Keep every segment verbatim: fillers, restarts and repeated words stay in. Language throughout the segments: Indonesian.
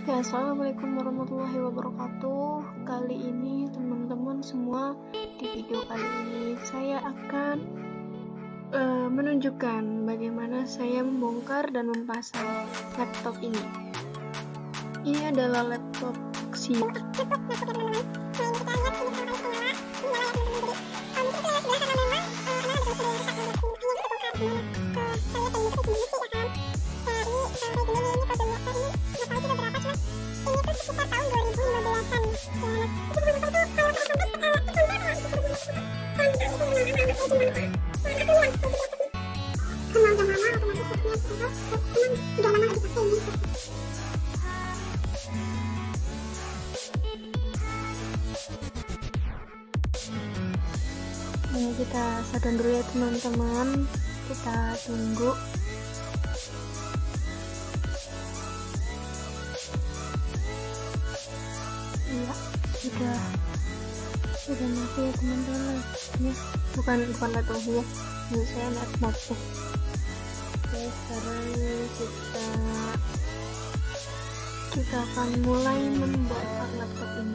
Oke, assalamualaikum warahmatullahi wabarakatuh. Kali ini teman-teman semua, di video kali ini saya akan uh, menunjukkan bagaimana saya membongkar dan memasang laptop ini. Ini adalah laptop Axio. Ini kita shutdown dulu ya teman-teman, kita tunggu. Iya, sudah sudah mati ya teman-teman. Ya, bukan bukan laptop ya, ini saya laptop. Oke, sekarang kita kita akan mulai membongkar laptop ini.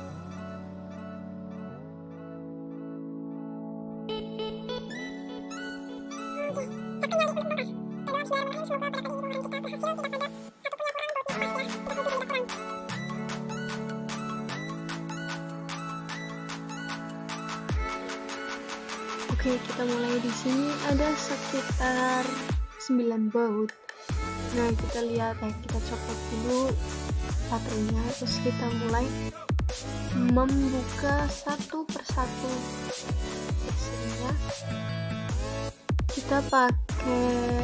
Oke, kita mulai di sini ada sekitar sembilan baut. Nah, kita lihat ya, kita copot dulu baterainya, terus kita mulai membuka satu persatu baterainya. Kita pakai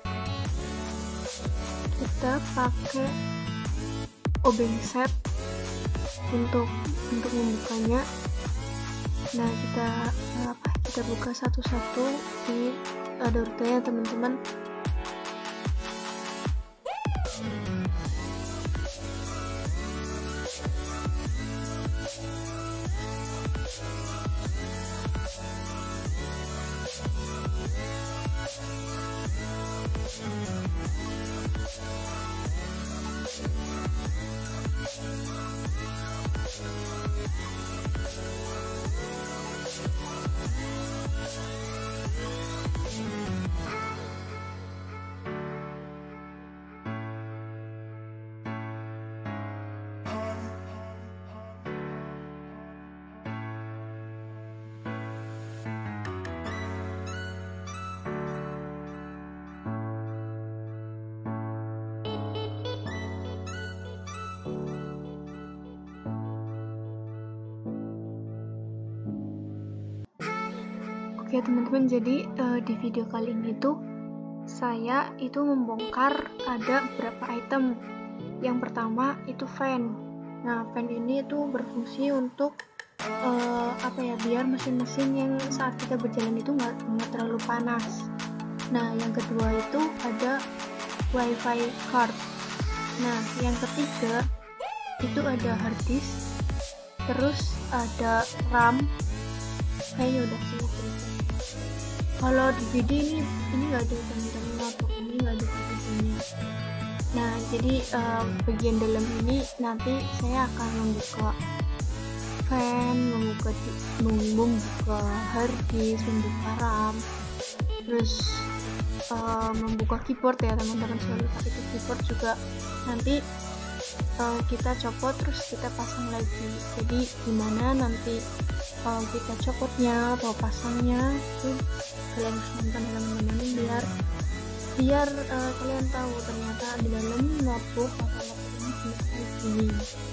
kita pakai obeng set untuk untuk membukanya. Nah, kita apa kita buka satu-satu, ini ada urutannya teman-teman. Oke teman-teman, jadi uh, di video kali ini tuh saya itu membongkar ada beberapa item. Yang pertama itu fan. Nah, fan ini itu berfungsi untuk uh, apa ya, biar mesin-mesin yang saat kita berjalan itu nggak nggak terlalu panas. Nah, yang kedua itu ada wifi card. Nah, yang ketiga itu ada hard disk, terus ada RAM. Kayaknya udah sih. Kalau D V D ini ini nggak ada teman-teman, laptop ini nggak ada D V D-nya. Nah, jadi uh, bagian dalam ini nanti saya akan membuka fan, membuka membuka hard disk, membuka RAM, terus uh, membuka keyboard ya teman-teman. Selalu pakai itu keyboard juga nanti uh, kita copot terus kita pasang lagi. Jadi gimana nanti kalau kita copotnya atau pasangnya itu kalian harus nonton teman-teman, biar biar uh, kalian tahu ternyata di dalam notebook atau laptop ini kayak gini.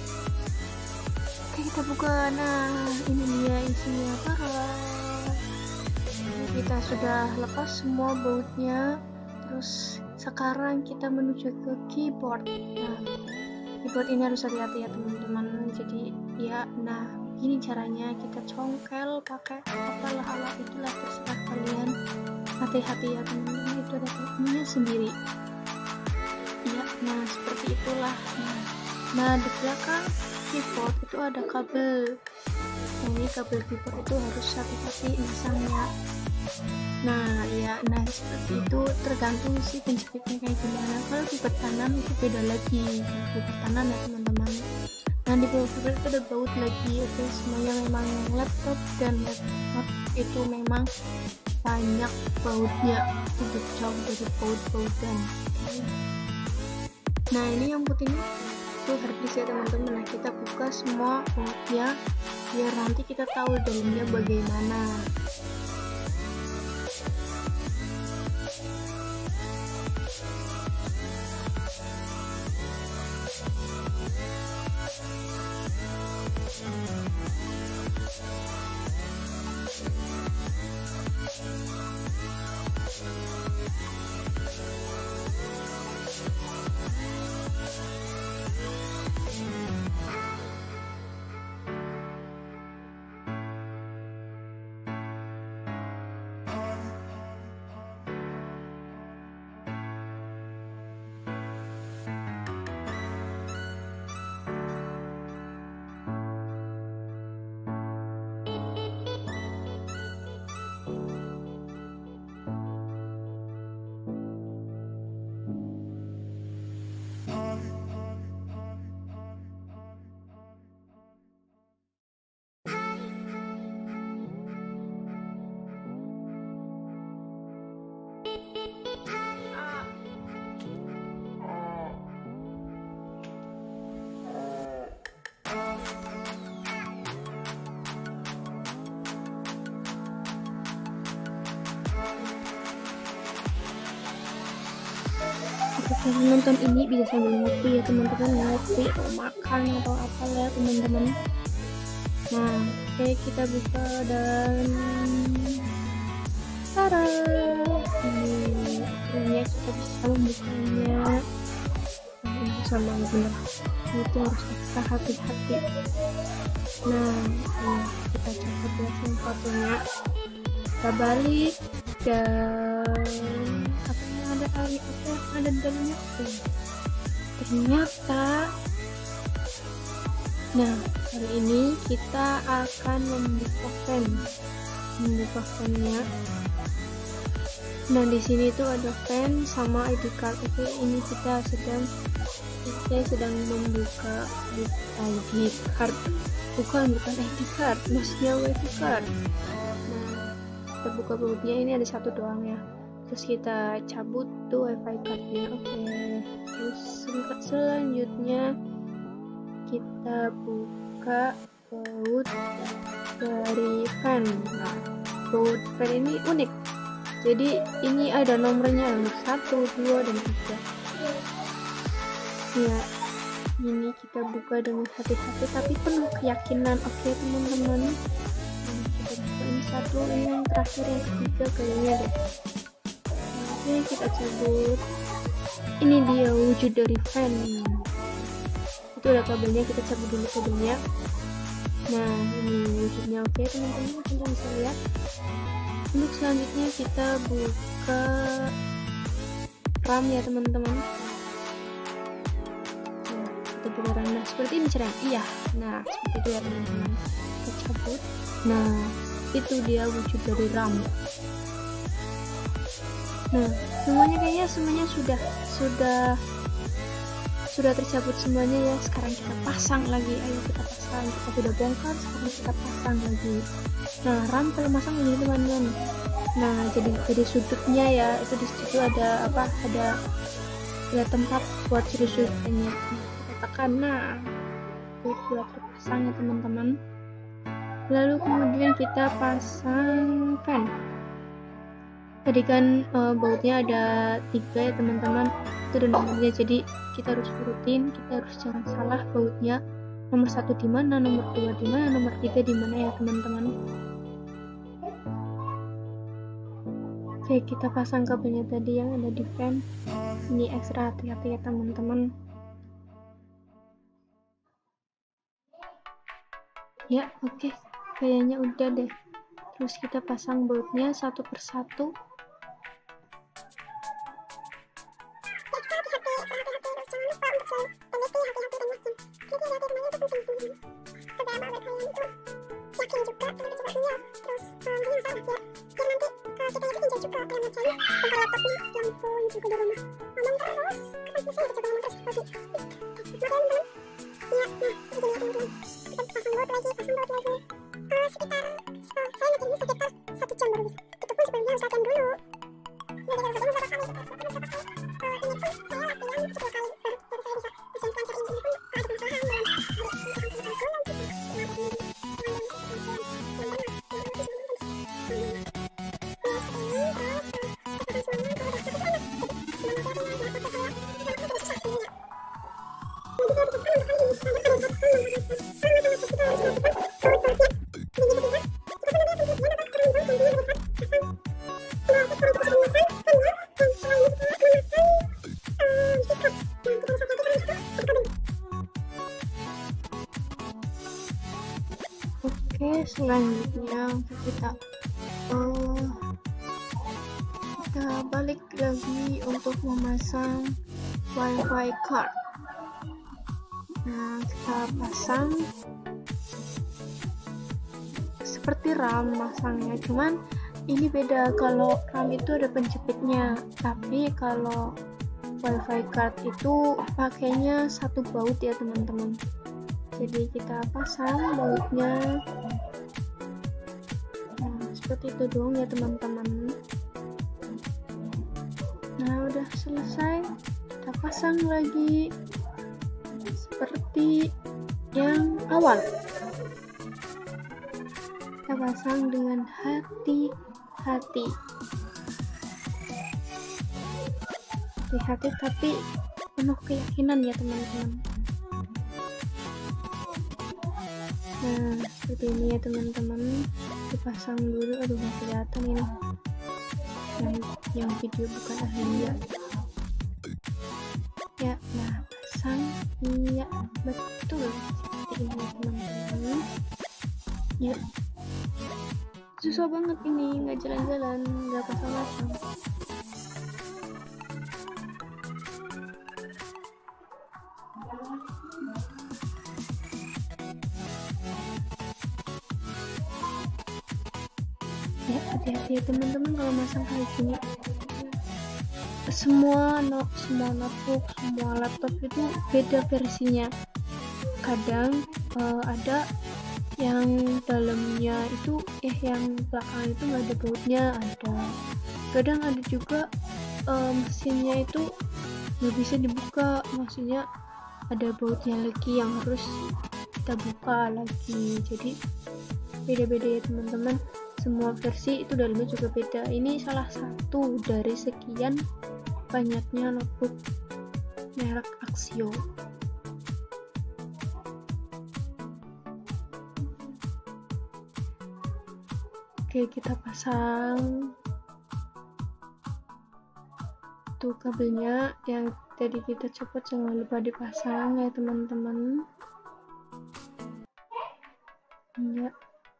Oke, kita buka. Nah, ini dia isinya. Parah. Kita sudah lepas semua bautnya, terus sekarang kita menuju ke keyboard. Nah, keyboard ini harus hati-hati ya teman-teman. Jadi ya, nah ini caranya, kita congkel pakai apalah alat itulah, terserah kalian. Hati-hati ya teman-teman, itu ada kabelnya sendiri ya. Nah, seperti itulah. Nah, nah di belakang keyboard itu ada kabel. Nah, ini kabel keyboard itu harus hati-hati masangnya. Nah ya, nah seperti itu tergantung sih penjepitnya kayak gimana. Kalau di pertahanan itu beda lagi, di pertahanan ya teman-teman. Nah di bawah itu ada baut lagi, itu semuanya memang laptop dan laptop itu memang banyak bautnya, tidak jauh dari baut-bautan. Nah ini yang putih ini itu harddisk ya teman-teman. Nah kita buka semua bautnya biar nanti kita tahu dalamnya bagaimana. Kalau nonton ini bisa sambil ngopi ya teman-teman, ngopi atau makan atau apa ya teman-teman. Nah oke, kita buka dan tara, ini akhirnya kita bisa membukanya. Nah, ini sama bener, itu harus ekstra hati-hati. Nah ini kita copot ya sepatunya, kita balik dan apa yang ada hari apa yang ada di dalamnya tuh ternyata. Nah kali ini kita akan membuka fan membuka fannya. Nah di sini tuh ada fan sama I D card. Oke, ini kita sedang saya sedang membuka I D card, bukan bukan I D card, maksudnya wifi card. Nah kita buka bautnya, ini ada satu doang ya, terus kita cabut tuh wifi cardnya. Oke, terus selanjutnya kita buka baut dari fan. Nah baut fan ini unik, jadi ini ada nomornya, nomor satu, dua, dan tiga ya. Ini kita buka dengan hati-hati tapi penuh keyakinan. Oke teman-teman, kita buka ini satu, ini yang terakhir, yang ketiga kayaknya deh. Oke kita cabut. Ini dia wujud dari fan. Itu ada kabelnya, kita cabut dulu kabelnya. Nah ini wujudnya. Oke teman-teman, kita bisa lihat. Untuk selanjutnya kita buka RAM ya teman-teman. Nah, kita buka RAM. Nah seperti ini caranya. Iya, nah seperti itu ya teman-teman. Kita cabut. Nah itu dia wujud dari RAM. Nah semuanya kayaknya semuanya sudah sudah sudah tercabut semuanya ya. Sekarang kita pasang lagi. Ayo kita pasang. Kita sudah bongkar, sekarang kita pasang lagi. Nah RAM kalau masang ini teman-teman. Nah jadi jadi sudutnya ya, itu di situ ada apa, ada ada tempat buat sudut-sudutnya. Nah, kita tekan. Nah itu sudah terpasang ya teman-teman. Lalu kemudian kita pasang fan. Tadi kan e, bautnya ada tiga ya teman-teman, itu dan nomornya, jadi kita harus urutin, kita harus jangan salah bautnya. Nomor satu di mana, nomor dua di mana, nomor tiga di mana ya teman-teman. Oke, kita pasang kabelnya tadi yang ada di fan. Ini ekstra hati-hati ya teman-teman. Ya oke, kayaknya udah deh. Terus kita pasang bautnya satu persatu. Oke, selanjutnya kita uh, kita balik lagi untuk memasang wifi card. Nah, kita pasang seperti RAM masangnya, cuman ini beda. Kalau RAM itu ada penjepitnya, tapi kalau wifi card itu pakainya satu baut ya teman-teman. Jadi kita pasang bautnya, nah seperti itu dong ya teman-teman. Nah udah selesai, kita pasang lagi seperti yang awal. Kita pasang dengan hati-hati, hati-hati tapi penuh keyakinan ya teman-teman. Nah seperti ini ya teman-teman, dipasang dulu. Aduh nggak kelihatan ini yang, yang video bukan ahli ya. Ya, nah pasang, iya betul seperti ini teman-teman. Ya, susah banget ini, nggak jalan-jalan, nggak pasang-pasang. Ya hati-hati ya teman-teman kalau masang kayak gini. Semua no, semua notebook, semua laptop itu beda versinya. Kadang uh, ada yang dalamnya itu eh yang belakang itu nggak ada bautnya, ada. Kadang ada juga uh, mesinnya itu nggak bisa dibuka, maksudnya ada bautnya lagi yang harus kita buka lagi. Jadi beda-beda ya teman-teman, semua versi itu dalamnya juga beda. Ini salah satu dari sekian banyaknya notebook merek Axio. Oke, kita pasang tuh kabelnya yang tadi kita copot, jangan lupa dipasang ya teman-teman. Ya.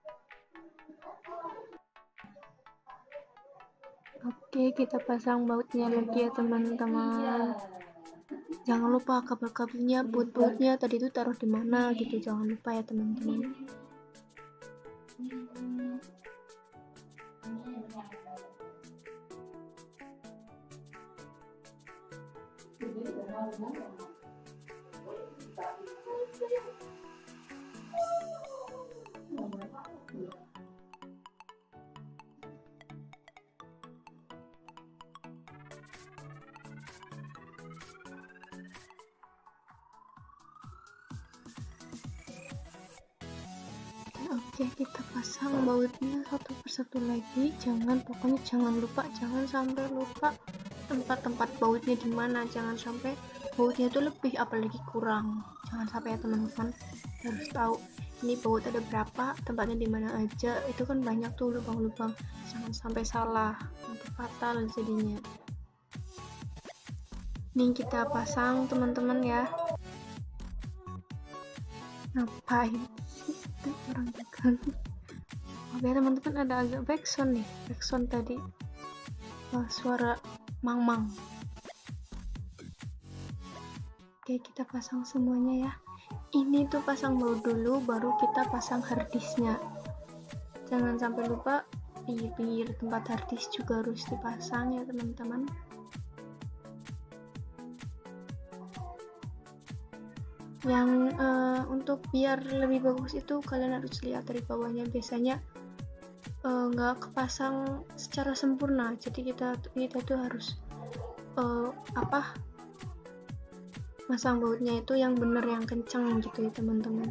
Oke, kita pasang bautnya lagi ya teman-teman. Jangan lupa kabel-kabelnya, baut-bautnya tadi itu taruh di mana gitu, jangan lupa ya teman-teman. Oke, kita pasang bautnya satu persatu lagi. Jangan, pokoknya jangan lupa, jangan sampai lupa tempat-tempat bautnya di mana. Jangan sampai bautnya itu lebih apalagi kurang. Jangan sampai ya teman-teman. Harus tahu ini baut ada berapa, tempatnya di mana aja. Itu kan banyak tuh lubang-lubang. Jangan sampai salah, nanti fatal jadinya. Ini kita pasang teman-teman ya. Ngapain sih itu orang tekan? Oke teman-teman, ada agak backsound nih, backsound tadi oh, suara mang-mang. Oke, kita pasang semuanya ya. Ini tuh pasang baut dulu, baru kita pasang harddisknya. Jangan sampai lupa, pinggir-pinggir tempat harddisk juga harus dipasang ya teman-teman. Yang uh, untuk biar lebih bagus itu kalian harus lihat dari bawahnya, biasanya nggak uh, kepasang secara sempurna, jadi kita kita tuh harus uh, apa masang bautnya itu yang bener, yang kencang gitu ya teman-teman.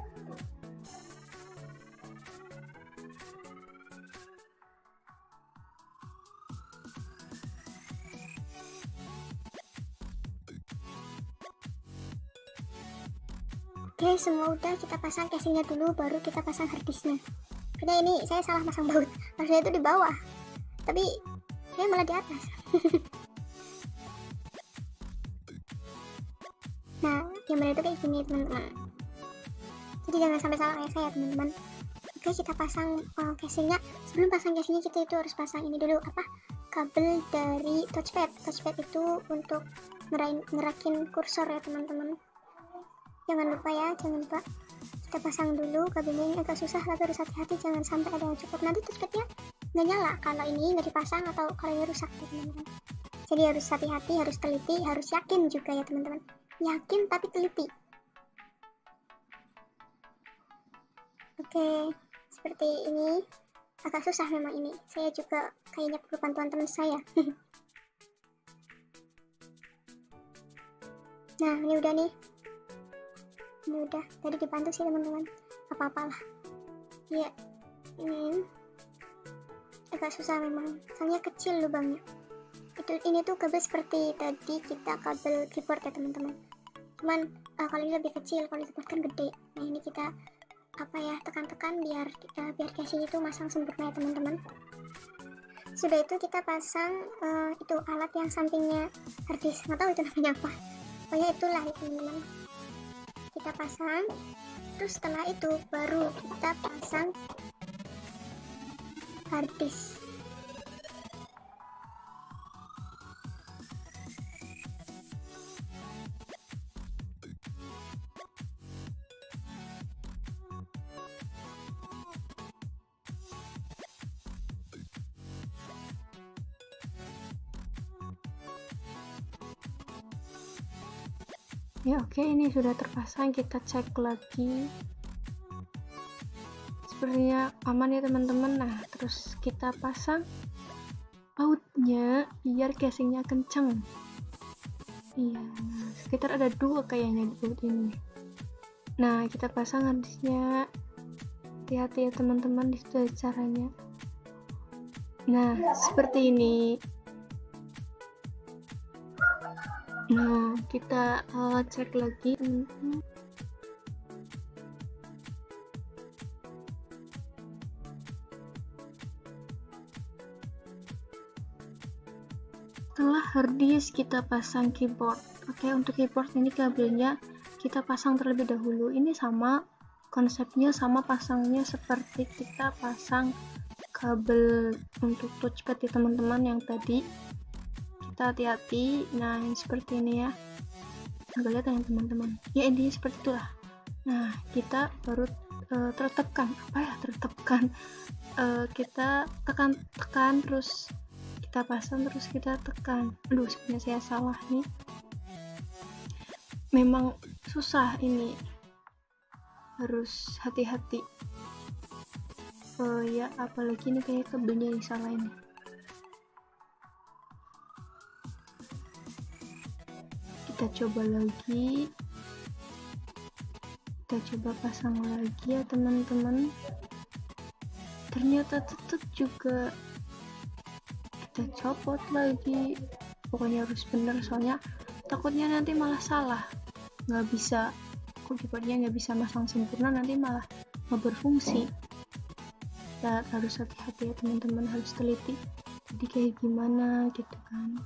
Oke, semua udah, kita pasang casingnya dulu, baru kita pasang harddisknya. Karena ini saya salah pasang baut, harusnya itu di bawah, tapi saya malah di atas. Nah, yang benar itu kayak gini teman-teman, jadi jangan sampai salah kayak saya teman-teman. Oke, kita pasang uh, casingnya. Sebelum pasang casingnya kita itu harus pasang ini dulu, apa, kabel dari touchpad. Touchpad itu untuk ngerain, ngerakin kursor ya teman-teman. Jangan lupa ya, jangan lupa kita pasang dulu kabelnya. Ini agak susah tapi harus hati-hati, jangan sampai ada yang cukup, nanti touchpadnya nggak nyala kalau ini nggak dipasang atau kalau ini rusak ya teman-teman. Jadi harus hati-hati, harus teliti, harus yakin juga ya teman-teman. Yakin tapi teliti. Oke, seperti ini. Agak susah memang ini, saya juga kayaknya perlu bantuan teman saya. Nah, ini udah nih. Ini udah, tadi dibantu sih teman-teman, apa-apalah ya. Ini agak susah memang, soalnya kecil lubangnya. Itu ini tuh kabel seperti tadi kita kabel keyboard ya teman-teman, cuman uh, kalau ini lebih kecil, kalau keyboard kan gede. Nah ini kita apa ya, tekan-tekan biar uh, biar casing itu masang sempurna ya teman-teman. Sudah itu kita pasang uh, itu alat yang sampingnya harddisk, nggak tahu itu namanya apa, pokoknya itulah ya teman-teman. Kita pasang, terus setelah itu baru kita pasang harddisk. Ya oke, ini sudah terpasang, kita cek lagi. Sepertinya aman ya teman-teman. Nah terus kita pasang bautnya biar casingnya kenceng. Iya, nah sekitar ada dua kayaknya di baut ini. Nah kita pasang harddisknya, hati-hati ya teman-teman, di situ caranya. Nah seperti ini. Nah kita uh, cek lagi teman-teman. Setelah harddisk kita pasang keyboard. Oke, untuk keyboard ini kabelnya kita pasang terlebih dahulu. Ini sama konsepnya, sama pasangnya seperti kita pasang kabel untuk touchpad ya teman-teman yang tadi. Kita hati-hati. Nah ini seperti ini ya, nggak lihat ya teman-teman ya, intinya seperti itulah. Nah kita baru uh, tertepkan, apa ya tertepkan, uh, kita tekan-tekan, terus kita pasang, terus kita tekan. Aduh sebenarnya saya salah nih, memang susah ini, harus hati-hati. Oh ya, apalagi ini kayak kabelnya yang salah ini. Kita coba lagi, kita coba pasang lagi ya teman-teman. Ternyata tetap juga kita copot lagi. Pokoknya harus bener, soalnya takutnya nanti malah salah, nggak bisa, kok keyboardnya nggak bisa masang sempurna, nanti malah nggak berfungsi. Kita harus hati-hati ya teman-teman, harus teliti. Jadi kayak gimana gitu kan.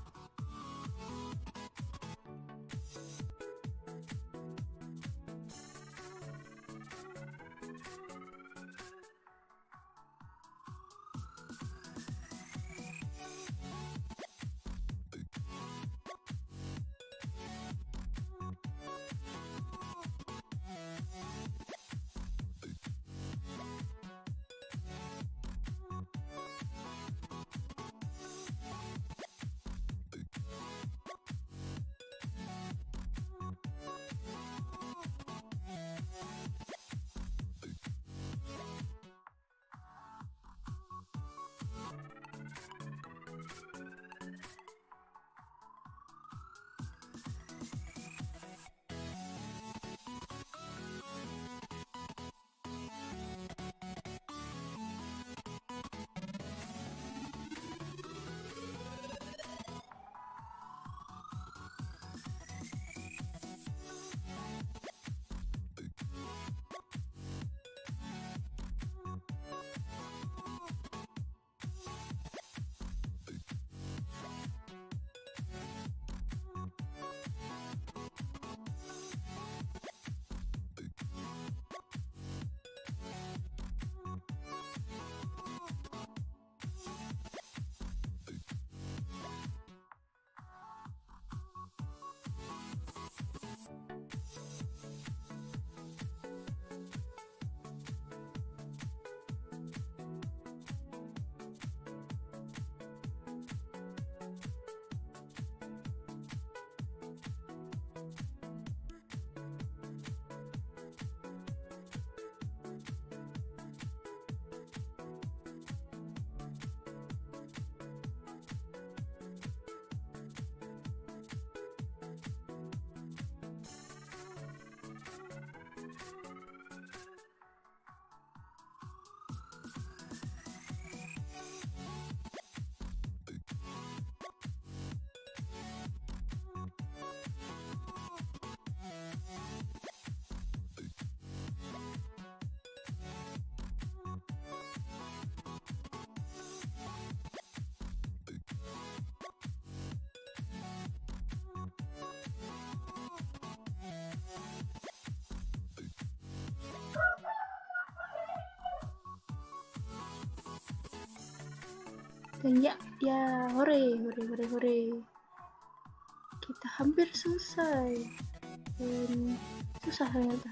Dan ya, ya, hore, hore, hore, hore. Kita hampir selesai. Dan susah ternyata.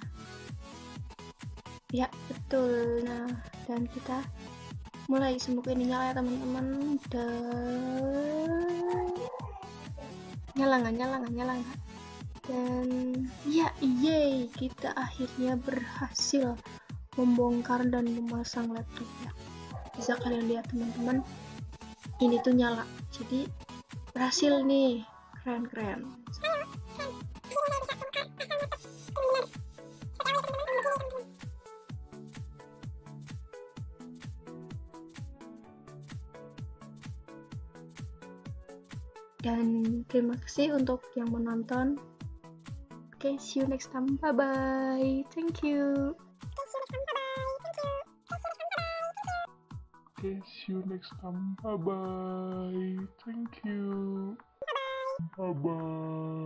Ya, betul. Nah, dan kita mulai, semoga ini nyala ya teman-teman. Dan nyala nggak, nyala nggak, nyala nggak. Dan ya, yeay, kita akhirnya berhasil membongkar dan memasang laptopnya. Bisa kalian lihat teman-teman, ini tuh nyala, jadi berhasil nih, keren-keren. Dan terima kasih untuk yang menonton. Oke, okay, see you next time, bye bye, thank you. Okay, see you next time. Bye bye. Thank you. Bye bye.